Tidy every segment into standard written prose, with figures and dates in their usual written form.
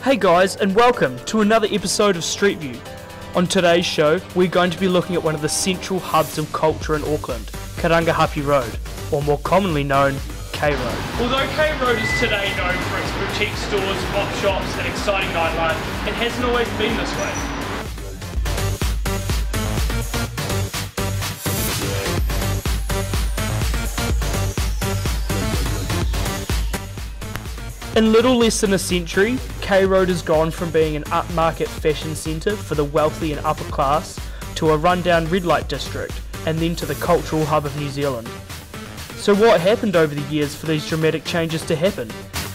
Hey guys, and welcome to another episode of Street View. On today's show, we're going to be looking at one of the central hubs of culture in Auckland, Karangahape Road, or more commonly known, K Road. Although K Road is today known for its boutique stores, op shops and exciting nightlife, it hasn't always been this way. In little less than a century, K Road has gone from being an upmarket fashion centre for the wealthy and upper class to a rundown red light district and then to the cultural hub of New Zealand. So what happened over the years for these dramatic changes to happen?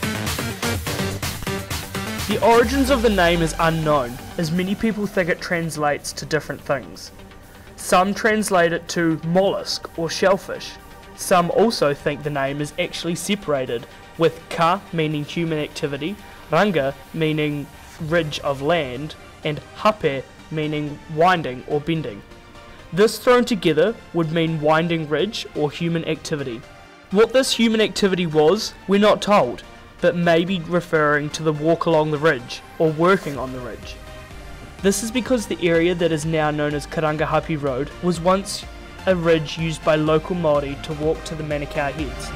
The origins of the name is unknown, as many people think it translates to different things. Some translate it to mollusk or shellfish. Some also think the name is actually separated, with ka meaning human activity, ranga meaning ridge of land, and hape meaning winding or bending. This thrown together would mean winding ridge or human activity. What this human activity was, we're not told, but maybe referring to the walk along the ridge or working on the ridge. This is because the area that is now known as Karangahape Road was once a ridge used by local Māori to walk to the Manukau heads.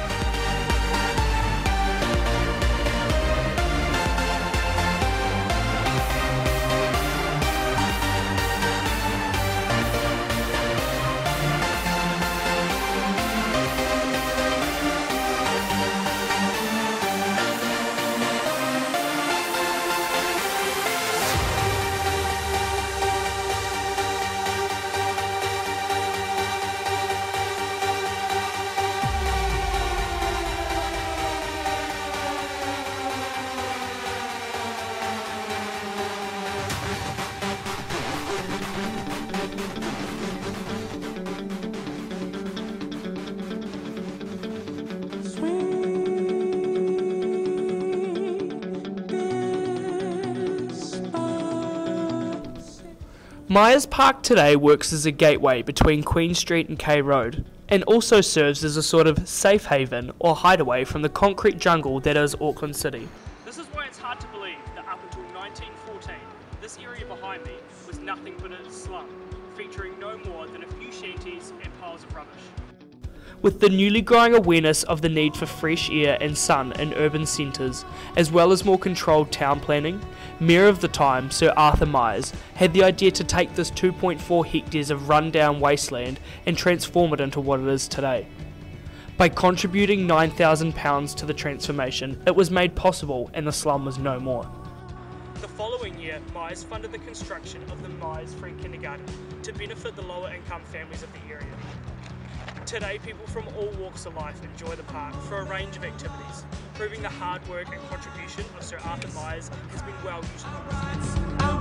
Myers Park today works as a gateway between Queen Street and K Road, and also serves as a sort of safe haven or hideaway from the concrete jungle that is Auckland City. This is why it's hard to believe that up until 1914, this area behind me was nothing but a slum, featuring no more than a few shanties and piles of rubbish. With the newly growing awareness of the need for fresh air and sun in urban centres, as well as more controlled town planning, Mayor of the time, Sir Arthur Myers, had the idea to take this 2.4 hectares of run-down wasteland and transform it into what it is today. By contributing £9,000 to the transformation, it was made possible and the slum was no more. The following year, Myers funded the construction of the Myers Free Kindergarten to benefit the lower income families of the area. Today, people from all walks of life enjoy the park for a range of activities, proving the hard work and contribution of Sir Arthur Myers has been well utilised.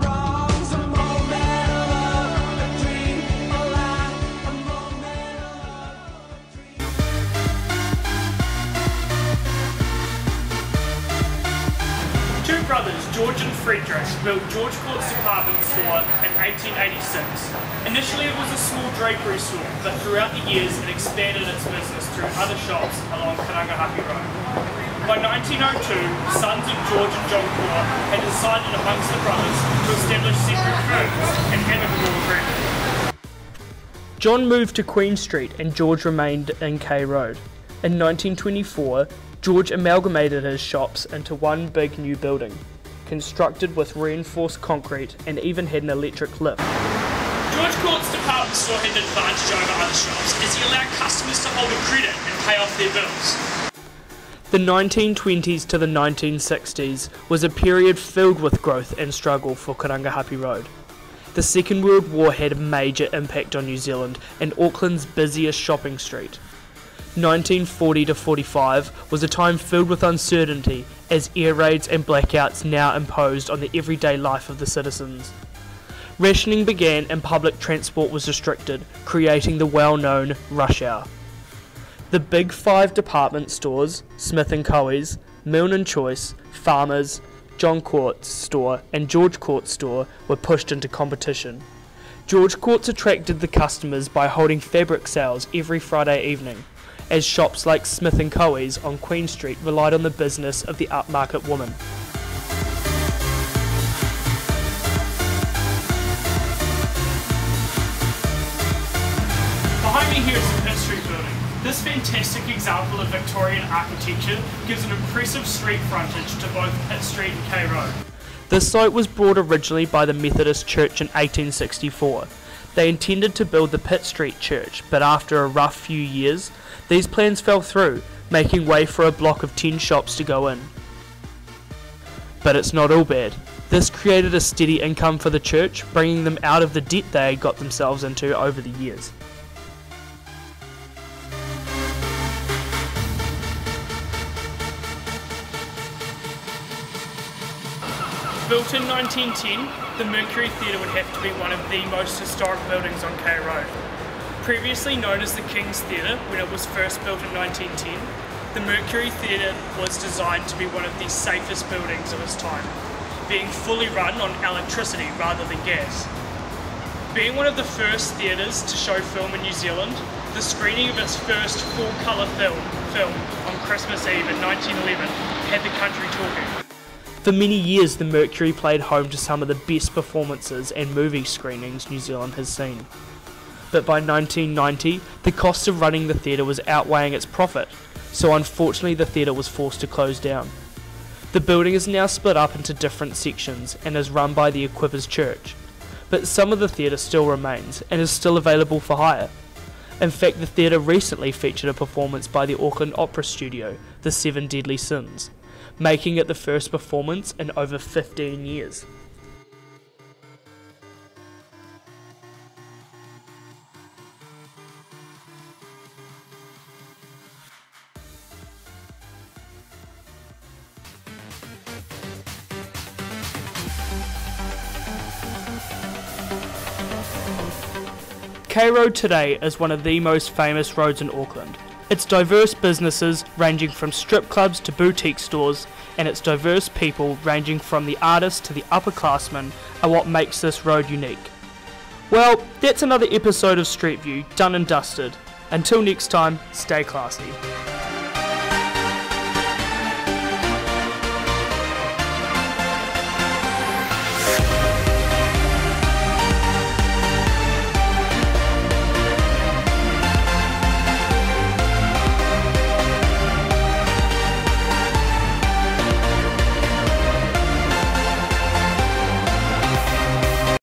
Two brothers, George and Frederick, built George Court's department store in 1886. Initially it was a small drapery store, but throughout the years it expanded its business through other shops along Karangahape Road. By 1902, sons of George and John Court had decided amongst the brothers to establish separate firms and amicable agreement. John moved to Queen Street and George remained in K Road. In 1924, George amalgamated his shops into one big new building, constructed with reinforced concrete and even had an electric lift. George Court's department store had an advantage over other shops as he allowed customers to hold a credit and pay off their bills. The 1920s to the 1960s was a period filled with growth and struggle for Karangahape Road. The Second World War had a major impact on New Zealand and Auckland's busiest shopping street. 1940 to 45 was a time filled with uncertainty as air raids and blackouts now imposed on the everyday life of the citizens. Rationing began and public transport was restricted, creating the well-known rush hour. The big five department stores, Smith & Coe's, Milne & Choice, Farmers, John Court's store and George Court's store were pushed into competition. George Court's attracted the customers by holding fabric sales every Friday evening, as shops like Smith & Coe's on Queen Street relied on the business of the upmarket woman. fantastic example of Victorian architecture, gives an impressive street frontage to both Pitt Street and K Road. The site was bought originally by the Methodist Church in 1864. They intended to build the Pitt Street church, but after a rough few years, these plans fell through, making way for a block of 10 shops to go in. But it's not all bad. This created a steady income for the church, bringing them out of the debt they had got themselves into over the years. Built in 1910, the Mercury Theatre would have to be one of the most historic buildings on K Road. Previously known as the King's Theatre when it was first built in 1910, the Mercury Theatre was designed to be one of the safest buildings of its time, being fully run on electricity rather than gas. Being one of the first theatres to show film in New Zealand, the screening of its first full-colour film on Christmas Eve in 1911 had the country talking. For many years, the Mercury played home to some of the best performances and movie screenings New Zealand has seen. But by 1990, the cost of running the theatre was outweighing its profit, so unfortunately the theatre was forced to close down. The building is now split up into different sections and is run by the Equippers Church, but some of the theatre still remains and is still available for hire. In fact, the theatre recently featured a performance by the Auckland Opera Studio, The Seven Deadly Sins, making it the first performance in over 15 years. K Road today is one of the most famous roads in Auckland. Its diverse businesses ranging from strip clubs to boutique stores, and its diverse people ranging from the artists to the upperclassmen are what makes this road unique. Well, that's another episode of Street View done and dusted. Until next time, stay classy.